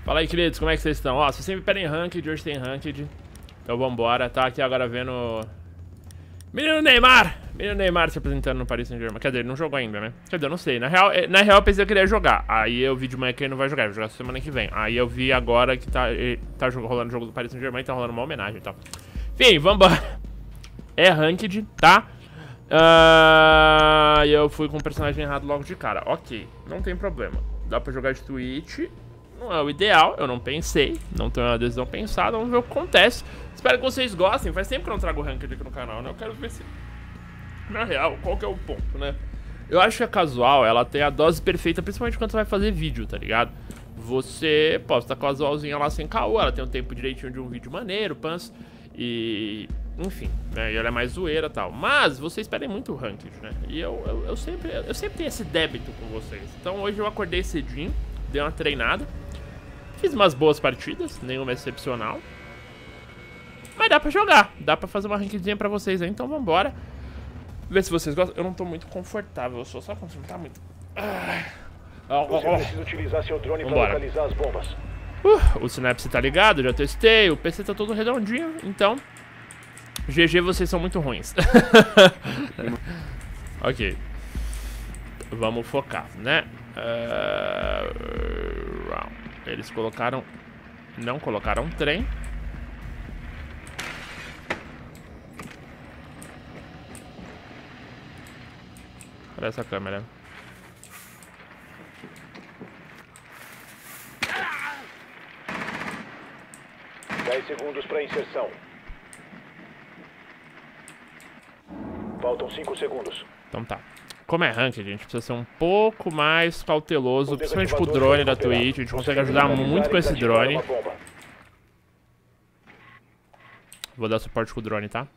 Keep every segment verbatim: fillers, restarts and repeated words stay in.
Fala aí, queridos, como é que vocês estão? Ó, vocês sempre pedem ranked, hoje tem ranked. Então vambora, tá aqui agora vendo... Menino Neymar! Menino Neymar se apresentando no Paris Saint-Germain. Quer dizer, ele não jogou ainda, né? Quer dizer, eu não sei. Na real, na real eu pensei que ele ia jogar. Aí eu vi de manhã que ele não vai jogar, ele vai jogar semana que vem. Aí eu vi agora que tá, tá rolando o jogo do Paris Saint-Germain, tá rolando uma homenagem e tal. Enfim, vambora. É ranked, tá? Uh, e eu fui com o personagem errado logo de cara. Ok, não tem problema. Dá pra jogar de Twitch. Não é o ideal, eu não pensei. Não tenho uma decisão pensada, vamos ver o que acontece. Espero que vocês gostem. Faz tempo que eu não trago ranked aqui no canal, né? Eu quero ver se... Na real, qual que é o ponto, né? Eu acho que a casual, ela tem a dose perfeita, principalmente quando você vai fazer vídeo, tá ligado? Você posta casualzinha lá sem caô, ela tem um tempo direitinho de um vídeo maneiro, pans. E... enfim, né? E ela é mais zoeira e tal. Mas vocês pedem muito ranked, né? E eu, eu, eu, sempre, eu sempre tenho esse débito com vocês. Então hoje eu acordei cedinho, dei uma treinada. Fiz umas boas partidas, nenhuma excepcional. Mas dá pra jogar, dá pra fazer uma rankedzinha pra vocês aí, então vambora. Ver se vocês gostam. Eu não tô muito confortável, eu sou só quando não tá muito... Ah. Oh, oh, oh. Você precisa utilizar seu drone pra localizar as bombas. Uh, o Synapse tá ligado, já testei, o P C tá todo redondinho, então... G G, vocês são muito ruins. Ok. Vamos focar, né? Uh... Eles colocaram... Não colocaram trem. Olha essa câmera. dez segundos para inserção. Faltam cinco segundos. Então tá. Como é ranked, a gente precisa ser um pouco mais cauteloso, principalmente com o drone da Twitch. A gente consegue ajudar muito com esse drone. Vou dar suporte com o drone, tá?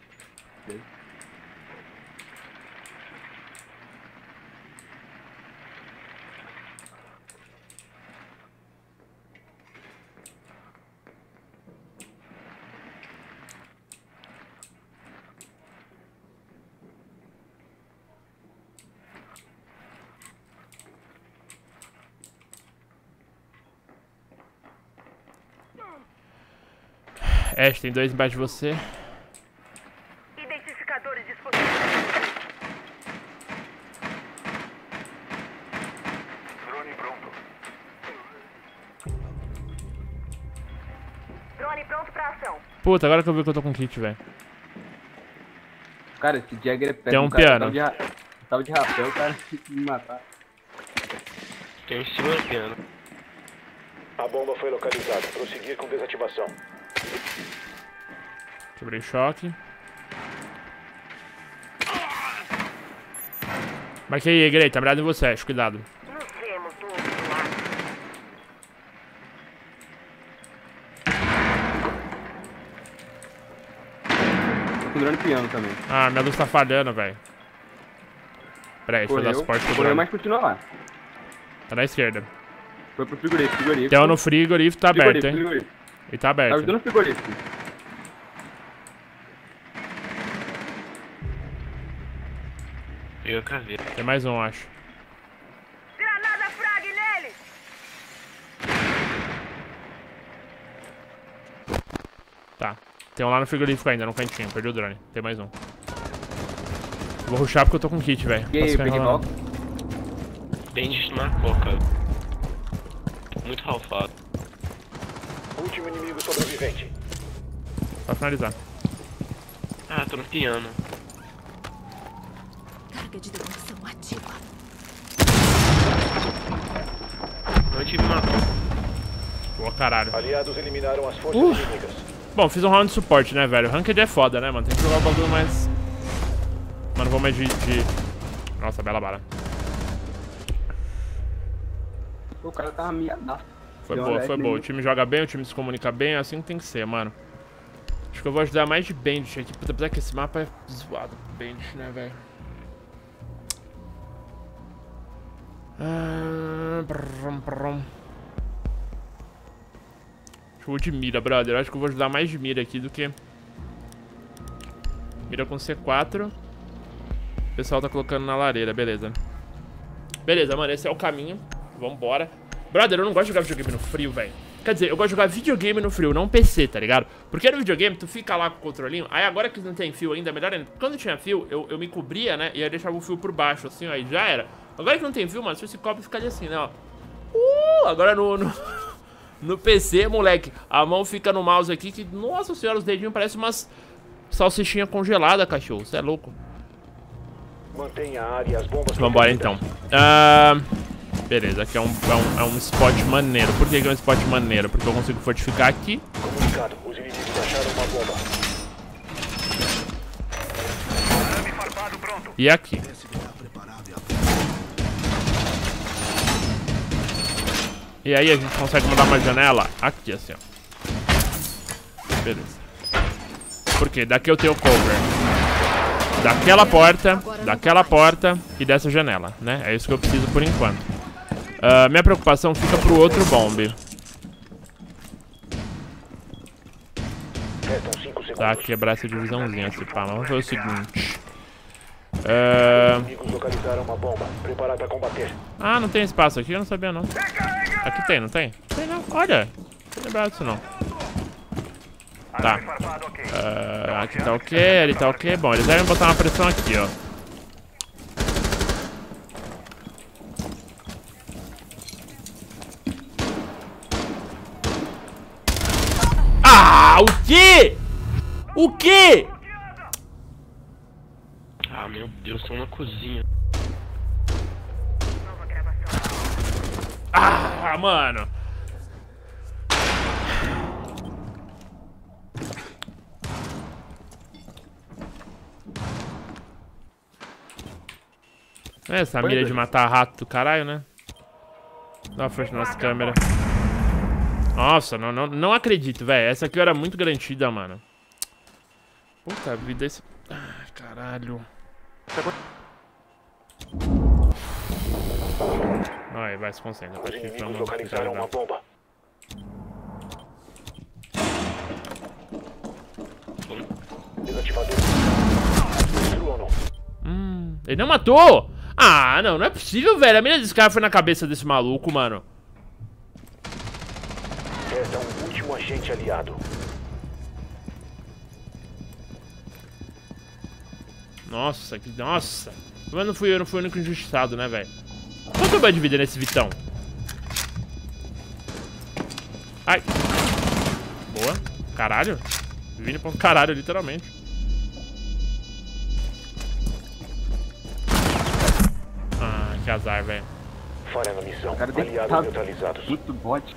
Ash, tem dois embaixo de você. Identificadores disponíveis. Drone pronto. Drone pronto pra ação. Puta, agora que eu vi que eu tô com kit, velho. Cara, esse Jagger é péssimo. Tem um cara. piano. Tava de, ra... Tava de rapel, o cara tem que me matar. Tem um segundo piano. A bomba foi localizada. Prosseguir com desativação. Quebrei choque. Marquei aí, Grey. Tá mirado em você, Ash. Cuidado. Nos vemos do outro lado. Tô com drone piano também. Ah, minha luz tá falhando, velho. Pera aí, deixa eu dar suporte pro Correu, drone. mas continua lá. Tá na esquerda. Foi pro frigorífico, frigorífico. Tem um no frigorífico, tá aberto, hein? Frigorífico. E tá Tá aberto. ajudando o frigorífico. Eu cavei. Tem mais um, acho. Granada frag nele! Tá. Tem um lá no frigorífico ainda, no cantinho. Perdi o drone. Tem mais um. Vou rushar porque eu tô com kit, velho. E aí, peguei mal. Dente na coca. Muito ralfado. Último inimigo sobrevivente. Pra finalizar. Ah, tô no piano. Carga de demolição ativa. Não tive matou. Boa, caralho. Aliados eliminaram as forças Uh. inimigas. Bom, fiz um round de suporte, né, velho? Ranked é foda, né, mano? Tem que jogar o bagulho mais... Mano, vou mais de... de... Nossa, bela bala. O cara tava miadaço. Foi Tem um boa, Alex foi boa. O nem- time joga bem, o time se comunica bem, é assim que tem que ser, mano. Acho que eu vou ajudar mais de Bandit aqui, puta, apesar que esse mapa é zoado pro Bandit, né, velho? Ah, brum, brum. Acho que eu vou de mira, brother. Acho que eu vou ajudar mais de mira aqui do que... Mira com C quatro. O pessoal tá colocando na lareira, beleza. Beleza, mano, esse é o caminho. Vambora. Brother, eu não gosto de jogar videogame no frio, velho. Quer dizer, eu gosto de jogar videogame no frio, não P C, tá ligado? Porque no videogame, tu fica lá com o controlinho. Aí agora que não tem fio ainda, melhor ainda. Quando tinha fio, eu, eu me cobria, né? E aí deixava o fio por baixo, assim, ó, aí já era. Agora que não tem fio, mano, você se cobre e fica ali assim, né, ó. Uh, agora no, no, no P C, moleque, a mão fica no mouse aqui que, nossa senhora, os dedinhos parecem umas salsichinha congelada, cachorro. Você é louco. Mantenha a área e as bombas. Vambora, então. Ah... Beleza, aqui é um, é, um, é um spot maneiro. Por que, que é um spot maneiro? Porque eu consigo fortificar aqui. Comunicado, os inimigos acharam uma bomba. E aqui. E aí a gente consegue mandar uma janela aqui, assim, ó. Beleza. Por quê? Daqui eu tenho cover daquela porta, daquela porta e dessa janela, né? É isso que eu preciso por enquanto. Uh, minha preocupação fica pro outro bombe. Tá, quebrar essa divisãozinha, assim, pá. Mas vamos fazer o seguinte. Uh... Ah, não tem espaço aqui? Eu não sabia, não. Aqui tem, não tem? Tem, não. Olha. Não tô lembrado disso, não. Tá. Uh, aqui tá ok, ali tá ok. Bom, eles devem botar uma pressão aqui, ó. Ah, o quê? O quê? Ah, meu Deus, estão na cozinha. Ah, mano. Essa mira de matar rato do caralho, né? Dá uma força na nossa câmera. Nossa, não, não, não acredito, velho. Essa aqui era muito garantida, mano. Puta vida, esse... Ai, caralho. Vai, vai, se concentra. Os inimigos localizaram uma bomba. Desativador. Hum, ele não matou? Ah, não, não é possível, velho. A mira desse cara foi na cabeça desse maluco, mano. Resta um último agente aliado. Nossa, que... Nossa. Mas não fui eu, não fui o único injustiçado, né, velho? Quanto vai dividir nesse Vitão? Ai. Boa. Caralho. Vini ponto caralho, literalmente. Ah, que azar, velho. Falha na missão. Cara, aliados neutralizados. Muito bot.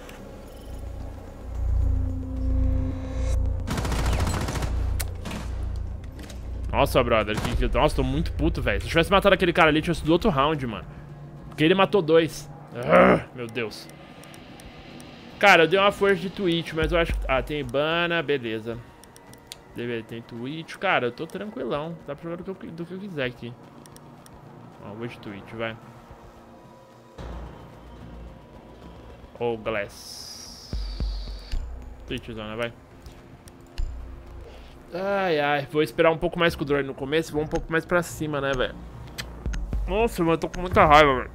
Nossa, brother. Que, que, nossa, tô muito puto, velho. Se eu tivesse matado aquele cara ali, tinha sido outro round, mano. Porque ele matou dois. Ah, meu Deus. Cara, eu dei uma força de Twitch, mas eu acho que... Ah, tem Ibana, beleza. Tem Twitch. Cara, eu tô tranquilão. Dá pra jogar do que eu, do que eu quiser aqui. Ó, vou de Twitch, vai. Ou Glass. Twitchzona, vai. Ai, ai. Vou esperar um pouco mais com o drone no começo e vou um pouco mais pra cima, né, velho? Nossa, mano, eu tô com muita raiva, velho.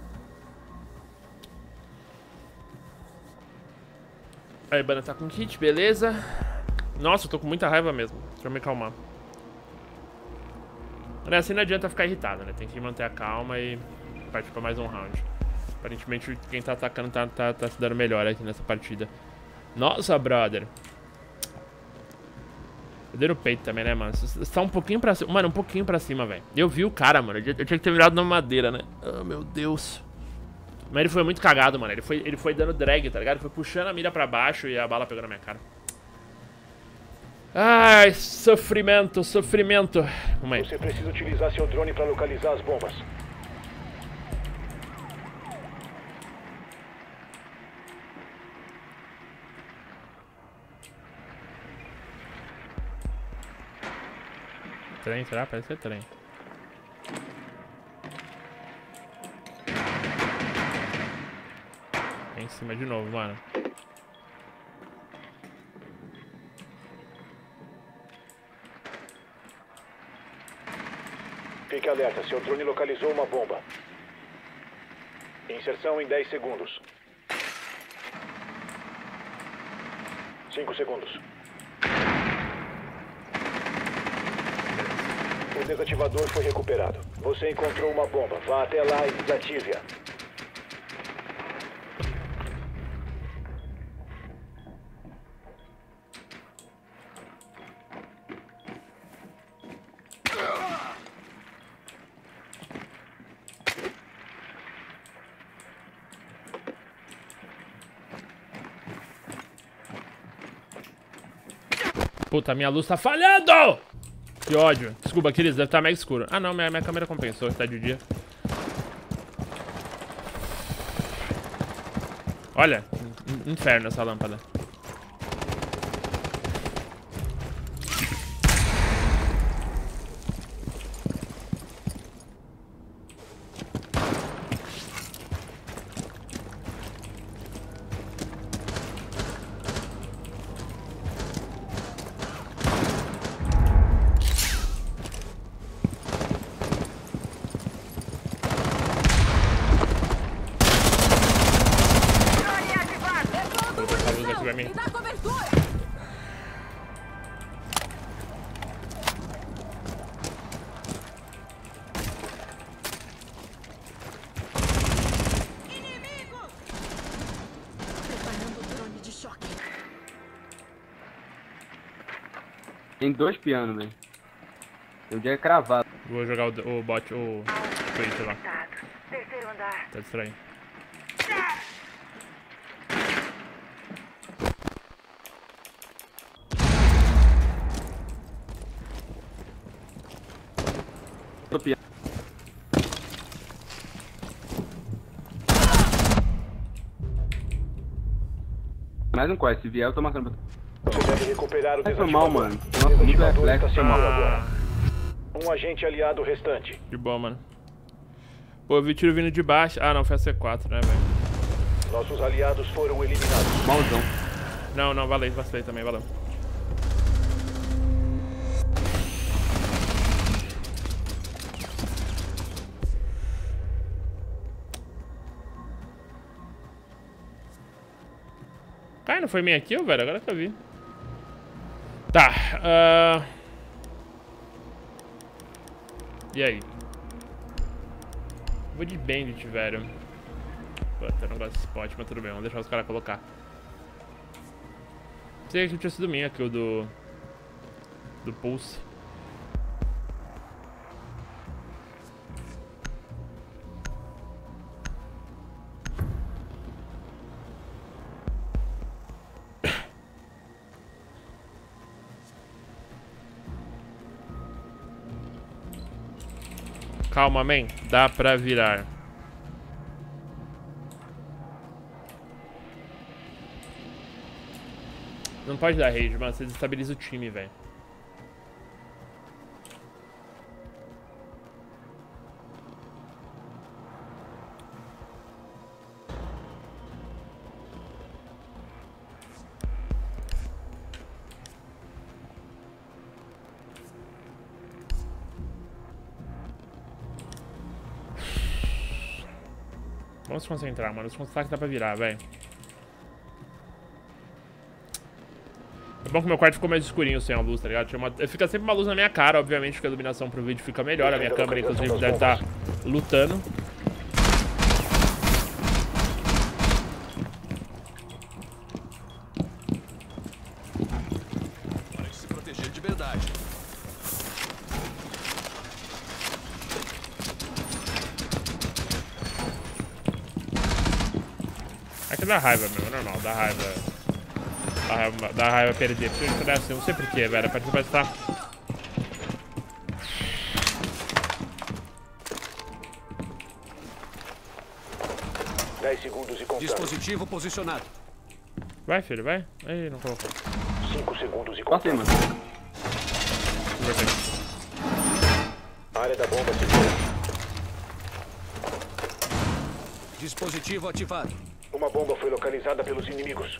A Ibana tá com kit, beleza. Nossa, eu tô com muita raiva mesmo. Deixa eu me acalmar. Mas assim não adianta ficar irritado, né? Tem que manter a calma e partir pra mais um round. Aparentemente quem tá atacando tá, tá, tá se dando melhor aqui nessa partida. Nossa, brother. Eu dei no peito também, né, mano? Você tá um pouquinho pra cima. Mano, um pouquinho pra cima, velho. Eu vi o cara, mano. Eu tinha que ter virado na madeira, né? Oh, meu Deus. Mas ele foi muito cagado, mano. Ele foi, ele foi dando drag, tá ligado? Foi puxando a mira pra baixo e a bala pegou na minha cara. Ai, sofrimento, sofrimento. Vamos aí. Você precisa utilizar seu drone pra localizar as bombas. Trem, será? Parece ser trem. Em cima de novo, mano. Fique alerta, seu drone localizou uma bomba. Inserção em dez segundos. Cinco segundos. O desativador foi recuperado. Você encontrou uma bomba. Vá até lá e desative-a. Puta, minha luz tá falhando! Que ódio. Desculpa, queridos, deve estar mega escuro. Ah, não, minha, minha câmera compensou, está de dia. Olha, inferno essa lâmpada. Me dá cobertura! Inimigo! Preparando o drone de choque. Tem dois pianos, velho. Tem um dia cravado. Vou jogar o, o bot, o Twitch lá. Terceiro andar. Tá distraindo. Outro piano. Mais um quest. Se vier, eu tô marcando pra... Você deve recuperar o É, foi desativador. mal, mano. O Nossa, muito desativador reflexo, está foi mal. seguro agora. Ah, Um agente aliado restante. de boa, mano. Pô, eu vi tiro vindo de baixo. Ah, não, foi a C quatro, né, velho? Nossos aliados foram eliminados. Malzão. Não, não, valeu, vacilei também, valeu. Ai, não foi minha kill, velho? Agora que eu vi. Tá, uh... e aí? Vou de Bandit, velho. Puta, eu não gosto desse spot, mas tudo bem, vamos deixar os caras colocar. Sei que tinha sido minha kill do... do Pulse. Calma, man. Dá pra virar. Não pode dar rage, mano. Você desestabiliza o time, velho. Vamos se concentrar, mano. Se concentrar que dá pra virar, velho. É bom que meu quarto ficou mais escurinho sem a luz, tá ligado? Tinha uma... Fica sempre uma luz na minha cara, obviamente, que a iluminação pro vídeo fica melhor. A minha câmera, inclusive, deve estar lutando. Para se proteger de verdade. Aqui dá raiva, meu. É normal, dá raiva. Dá raiva, dá raiva perder. Porque isso é assim, não sei porquê, velho. A partida vai estar... dez segundos e contando. Dispositivo posicionado. Vai, filho, vai. Aí, não colocou. cinco segundos e Passei, contando. mano. Super bem. Área da bomba segura. Dispositivo ativado. Uma bomba foi localizada pelos inimigos.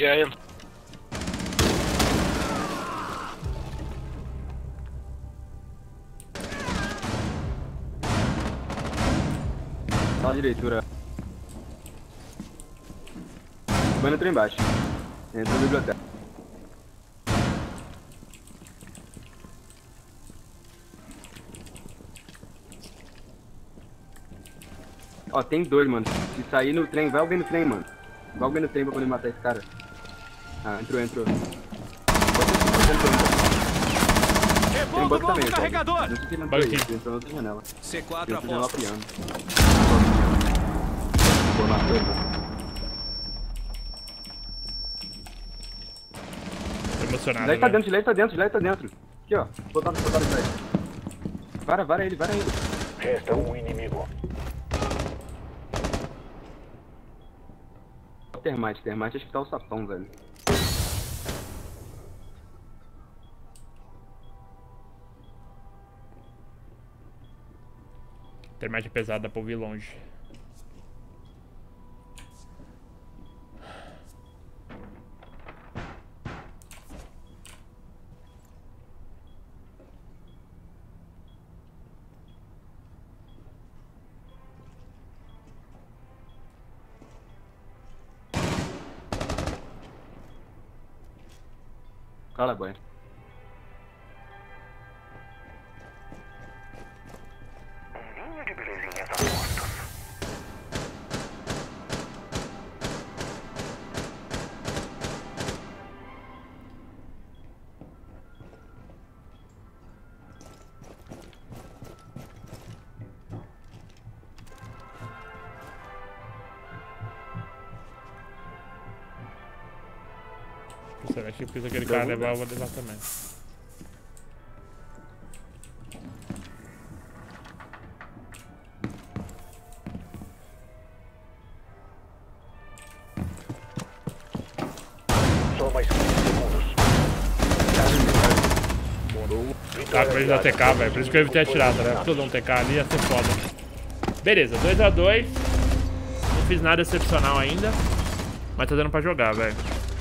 Já entra. Sala direitura. Vai entrou embaixo. Entra na biblioteca. Ó, tem dois, mano. Se sair no trem, vai alguém no trem, mano. Vai alguém no trem pra poder matar esse cara. Ah, entrou, entrou. Tem um bug também, então. carregador! Não sei se ele entrou aí, ele entrou na outra janela. C Tem quatro outra janela aposto. piando. Pô, matou ele, mano. Tô emocionado, Dileito tá velho. dentro, dileito tá dentro, dileito tá dentro. Aqui, ó. Botaram, botaram isso aí. Vara, vara ele, vara ele. Resta um inimigo. Termite, termite, acho que tá o sapão, velho. Termite pesado, dá pra ouvir longe. Cala, boy. Ninho de belezinhas a postos. Você acha que fiz aquele cara levar, eu vou levar também. Só mais quinze segundos. Tá, pra ele dar T K, velho. Por isso que eu evitei a tirada, né? Todo um T K ali ia ser foda. Beleza, dois a dois. Não fiz nada excepcional ainda. Mas tá dando pra jogar, velho.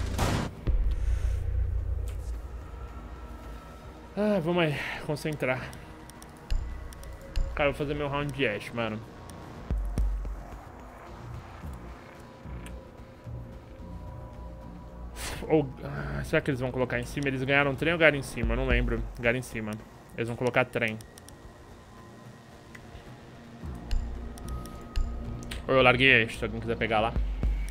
Ah, vamos aí, concentrar. Cara, eu vou fazer meu round de Ash, mano. Ou, ah, será que eles vão colocar em cima? Eles ganharam trem ou ganharam em cima? Eu não lembro. Ganharam em cima. Eles vão colocar trem. Ou eu larguei Ash, se alguém quiser pegar lá.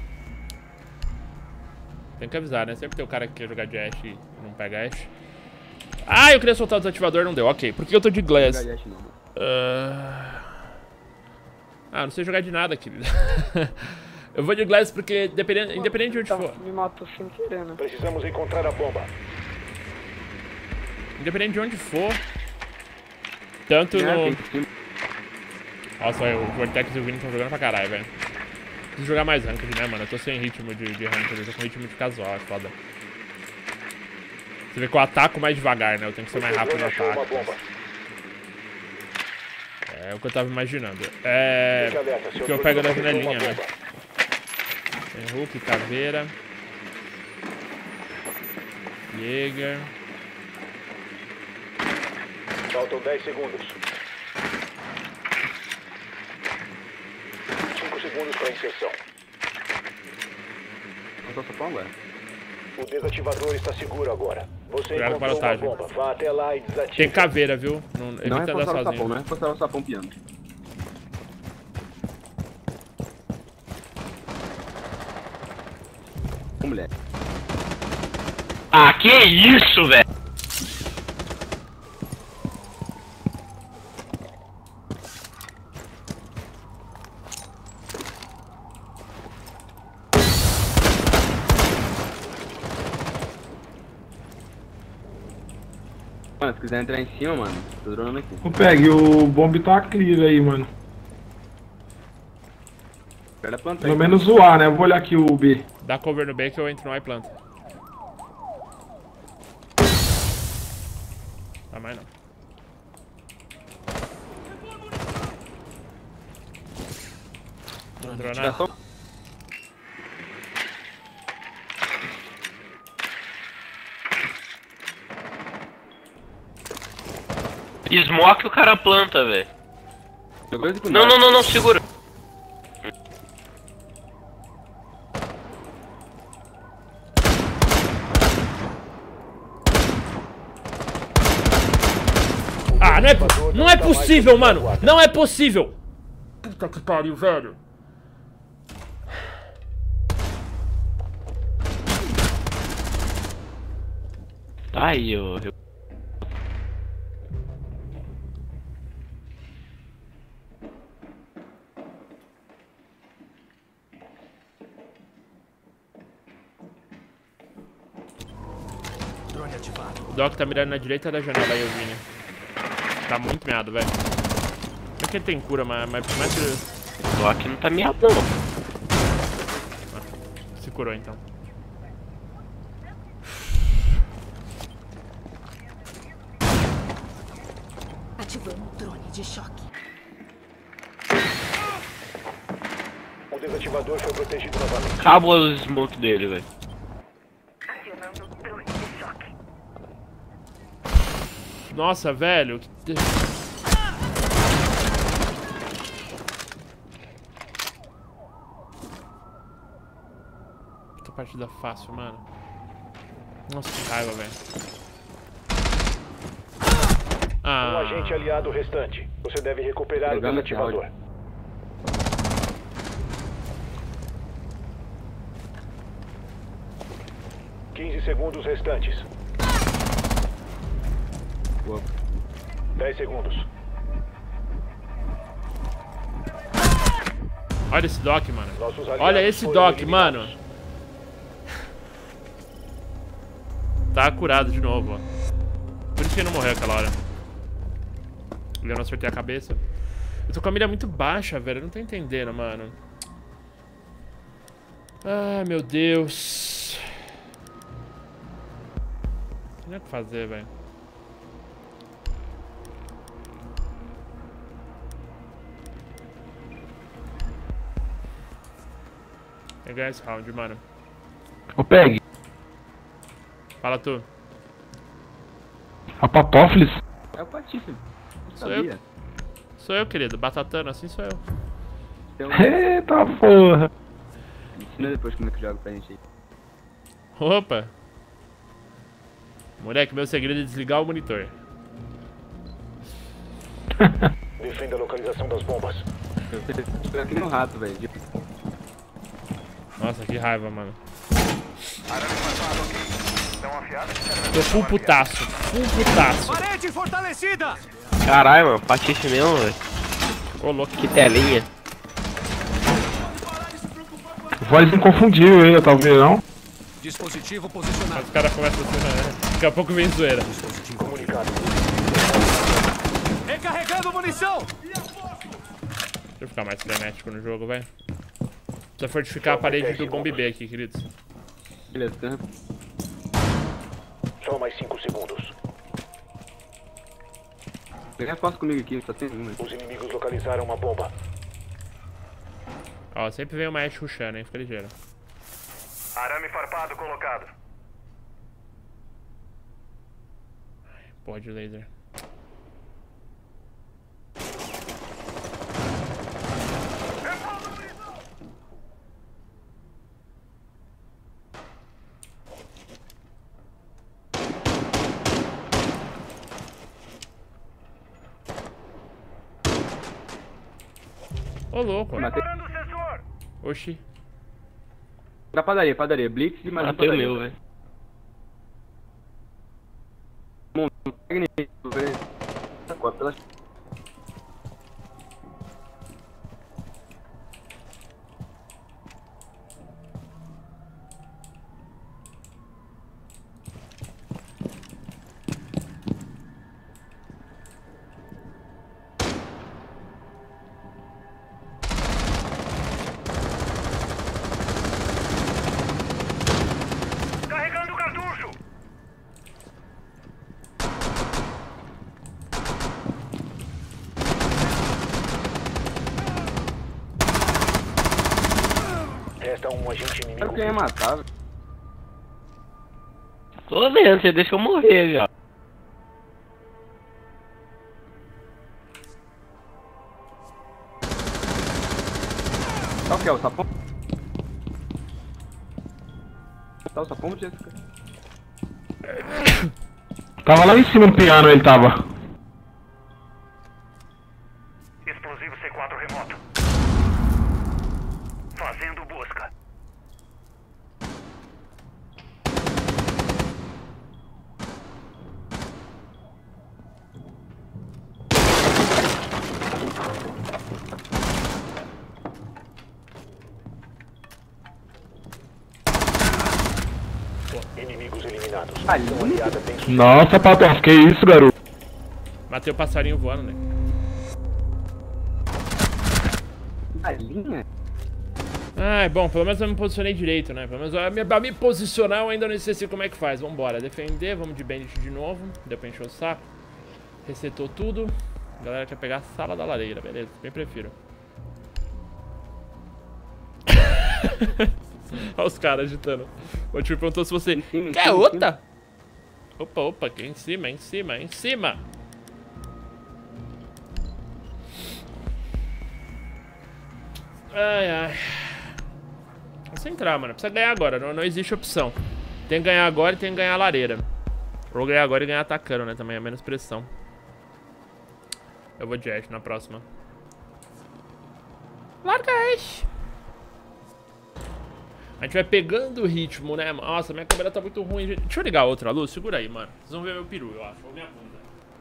Tem que avisar, né? Sempre tem o cara que quer jogar de Ash e não pega Ash. Ah, eu queria soltar o desativador, não deu. Ok, por que eu tô de Glass? Uh... Ah, não sei jogar de nada, querido. Eu vou de Glass porque, dependendo, independente de onde for... Me matou sem querer, né? Precisamos encontrar a bomba. Independente de onde for... Tanto no... Nossa, o Vortex e o Vini estão jogando pra caralho, velho. Preciso jogar mais ranked, né, mano? Eu tô sem ritmo de, de ranked, eu tô com ritmo de casual, é foda. Você vê que eu ataco mais devagar, né? Eu tenho que ser mais rápido no ataque. É o que eu tava imaginando. É... O que eu pego da janelinha, né? Tem Hulk, Caveira. Jäger. Faltam dez segundos. cinco segundos para inserção. Não tô sapão agora. O desativador está seguro agora. Você Cuidado com a encontrou uma pilotagem. bomba. Vá até lá e desative. Tem Caveira, viu? Não, Não é evita andar reforçar o sapão, sozinho. não é reforçar o sapão piano. Ô, moleque. Ah, que isso, velho? Mano, se quiser entrar em cima, mano, tô dronando aqui. Ô, Peg, o bomb tá clear aí, mano. Pera a planta aí. Pelo menos o A, né? Eu vou olhar aqui o B. Dá cover no B que eu entro no A e planta. Tá mais não. Não entrou nada. Smoke o cara planta, velho. Jogou de Não, não, não, não, segura. Ah, não é, po- não é possível, mano. Não é possível. Puta que pariu, velho. Tá aí, ô. Eu... Drone ativado. O Doc tá mirando na direita da janela aí, eu vi, né? Tá muito meado, velho. Como é que ele tem cura, mas... mas, mas... Tô aqui não tá meado, não. Se curou, então. Ativando o drone de choque. O desativador foi protegido novamente. Acabou o smoke dele, velho. Acionando o drone de choque. Nossa, velho. que- Puta partida fácil, mano. Nossa, que raiva, velho. Um Ah, agente aliado restante. Você deve recuperar o Pegando esse desativador. quinze segundos restantes. Boa. dez segundos. olha esse Doc, mano. Nossos aliados Olha esse foram Doc, eliminados. mano. Tá curado de novo, ó. Por isso que ele não morreu aquela hora. Eu não acertei a cabeça. Eu tô com a mira muito baixa, velho. Eu não tô entendendo, mano. Ai, meu Deus. Não tem o que fazer, velho. Tem que ganhar esse round, mano. Ô, Peg, Fala tu. a Patófilis. É o Patife. Sou Sabia? eu. Sou eu, querido. Batatano, assim sou eu. Então, Eita porra. ensina depois como é que joga pra gente aí. Opa! Moleque, meu segredo é desligar o monitor. Defenda a localização das bombas. Eu tô aqui no rato, velho. De- Nossa, que raiva, mano. Tô full putaço. Full putaço. Parede fortalecida! Caralho, mano, patife mesmo, velho. Ô, louco. Que telinha. Voz inconfundível aí, talvez não. Dispositivo posicionado. Os caras começam assim, né? Daqui a pouco vem zoeira. Dispositivo Comunicado. recarregando munição! Deixa eu ficar mais frenético no jogo, vai. Precisa fortificar a parede do bomb B aqui, queridos. Beleza, tá? Só mais cinco segundos. Pega fácil comigo aqui, só tem uma. Os inimigos localizaram uma bomba. Ó, sempre vem uma Ash rushando, hein? Fica ligeiro. Arame farpado colocado. Porra de laser. Ô, louco. Matei. Oxi. Da padaria, padaria. Blitz e mais um Matei o padaria. meu, velho. Pega nele, velho. Corta pela- Carregando o cartucho. Resta um agente Era inimigo. o que ia matar, velho. Tô vendo, você deixa eu morrer já. Qual que é o sapão? Tá o sapão, Jéssica? Tava lá em cima no piano, ele tava. Explosivo C quatro remoto. Fazendo busca. Inimigos eliminados. Ali. Sua aliada tem sucesso. Nossa, Patof, que isso, garoto? Matei o passarinho voando, né? Galinha? Ah, bom, pelo menos eu me posicionei direito, né? Pelo menos eu, me, pra me posicionar eu ainda não sei como é que faz. Vambora, defender, vamos de bandit de novo. Deu pra encher o saco. Resetou tudo. A galera quer pegar a sala da lareira, beleza? Bem prefiro. Olha os caras agitando. O tio perguntou se você... cima, em Quer cima, em outra? Opa, opa, aqui em cima, em cima, em cima. Ai, ai. Vamos entrar, mano. Precisa ganhar agora, não, não existe opção. Tem que ganhar agora e tem que ganhar a lareira. Ou ganhar agora e ganhar atacando, né? Também é menos pressão. Eu vou de Ash na próxima. Larga Ash. A gente vai pegando o ritmo, né? Nossa, minha câmera tá muito ruim. Deixa eu ligar outra luz. Segura aí, mano. Vocês vão ver meu peru, eu acho. Ou minha bunda.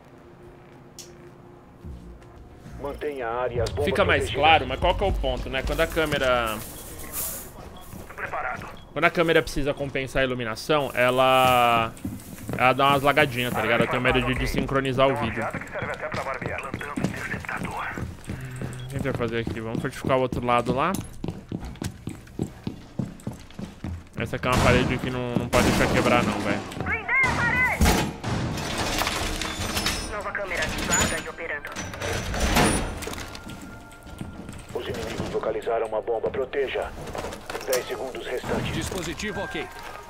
Mantenha a área e as bombas Fica mais protegidas. claro, mas qual que é o ponto, né? Quando a câmera... Preparado. Quando a câmera precisa compensar a iluminação, ela... Ela dá umas lagadinhas, tá ligado? Eu tenho medo de desincronizar o vídeo. Que serve até pra barbear. Plantando interceptador. O que a gente vai fazer aqui? Vamos fortificar o outro lado lá. Essa aqui é uma parede que não, não pode deixar quebrar não, velho. Blindei a parede! Nova câmera ativada e operando. Os inimigos localizaram uma bomba. Proteja. dez segundos restantes. Dispositivo ok.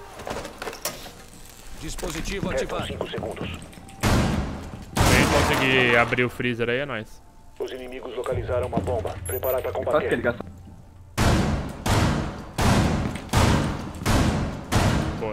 Dispositivo Restam ativado. cinco segundos. Quem conseguir abrir o freezer aí é nóis. Os inimigos localizaram uma bomba. Preparado para Quase que combater. ligação. Boa.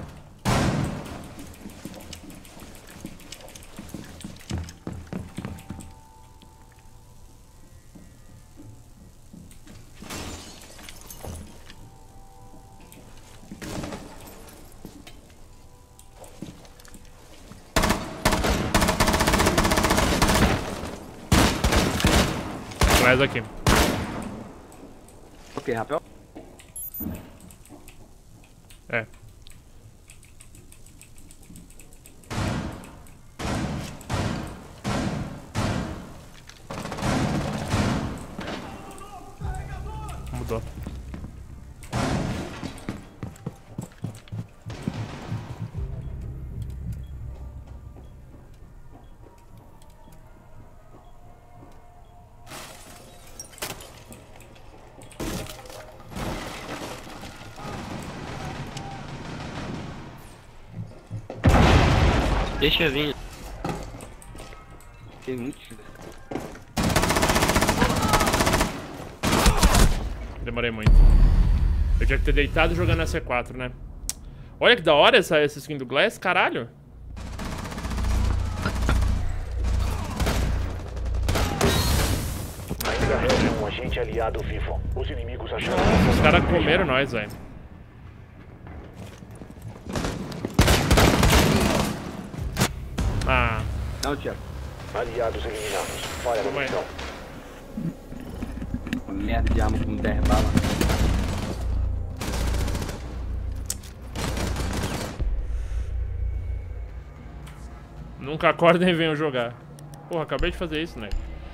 Atrás aqui. Ok, rapel. É. Mudou. Deixa eu vir. Tem muito. Demorei muito. Eu tinha que ter deitado jogando a C quatro, né? Olha que da hora essa, essa skin do Glass, caralho. Ainda resta um agente aliado vivo. Os inimigos acharam... Os caras comeram nós, velho. Ah, Não, Thiago. Aliados eliminados. Falha na Calma aí. missão. Uma merda de arma com dez balas. nunca acordem e venham jogar. Porra, acabei de fazer isso, né?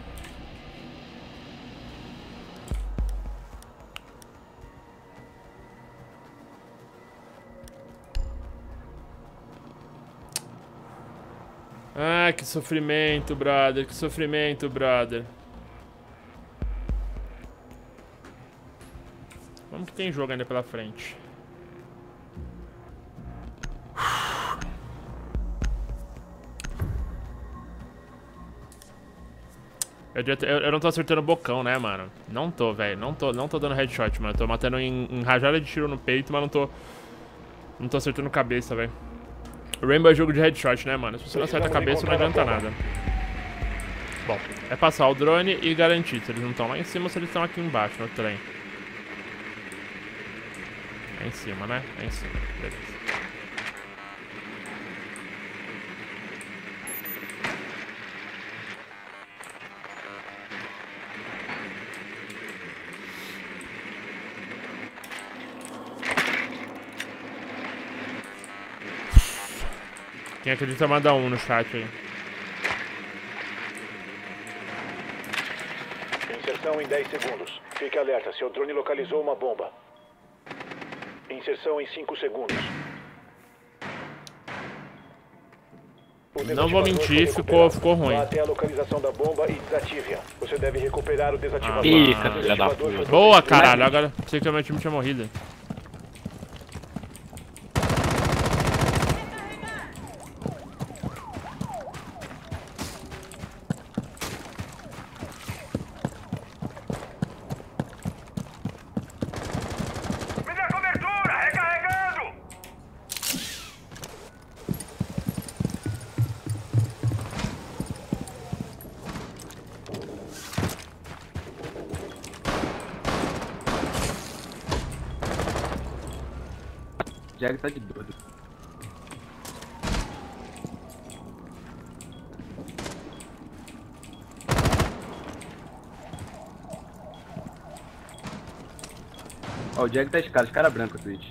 Ah, que sofrimento, brother. Que sofrimento, brother. Vamos que tem jogo ainda pela frente. Eu Eu, eu, eu não tô acertando o bocão, né, mano? Não tô, velho. Não tô, não tô dando headshot, mano. Eu tô matando em, em rajada de tiro no peito, mas não tô... Não tô acertando cabeça, velho. Rainbow é jogo de headshot, né, mano? Se você não acerta a cabeça, não adianta nada. Bom, é passar o drone e garantir se eles não estão lá em cima ou se eles estão aqui embaixo, no trem. É em cima, né? É em cima. Beleza. Quem acredita manda um no chat aí. Inserção em dez segundos. Fique alerta, seu drone localizou uma bomba. Inserção em cinco segundos. Não vou mentir, ficou, ficou ruim. Vá até a localização da bomba e desative-a. Você deve recuperar o desativador. Pica, filha da puta. Boa, caralho. Agora pensei que o meu time tinha morrido. Jag tá de doido. Ó, o Jag tá escada, escada branca, Twitch.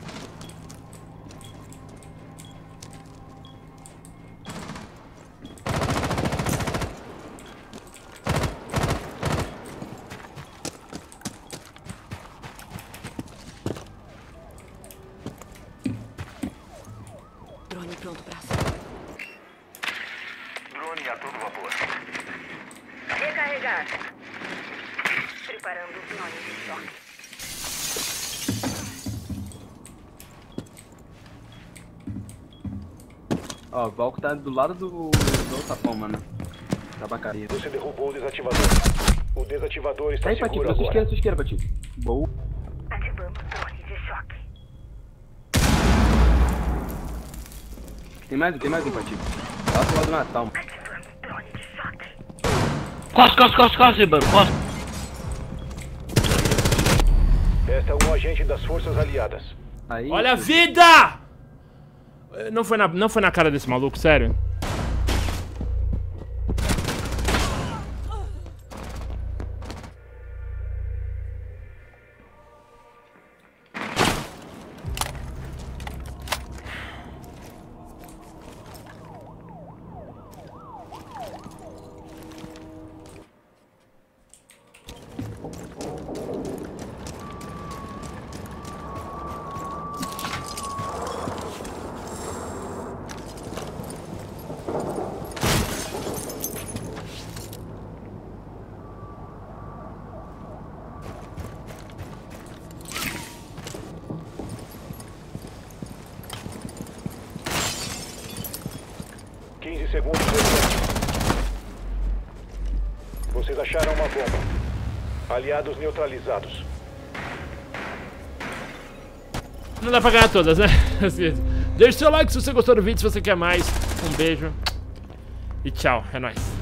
Drone pronto pra ação. Drone a todo vapor. Recarregar. Preparando o drone de choque. Ó, o Valco tá do lado do, do sapão, mano. Tabacaria. Você derrubou o desativador. O desativador está Sai, Patife, seguro na sua agora. esquerda, sua esquerda, Patife. Boa. Ativando o drone de choque. Tem mais um, tem mais um, Patife. Lá pro lado do Natal, mano. Ativando o drone de choque. Costa, costa, costa, costa, mano. Costa. Esta é um agente das forças aliadas. Aí, Olha a vida! Não foi na, não foi na cara desse maluco, sério? quinze segundos. Vocês acharam uma bomba. Aliados neutralizados. Não dá pra ganhar todas, né? Deixe seu like se você gostou do vídeo, se você quer mais. Um beijo. E tchau, é nóis.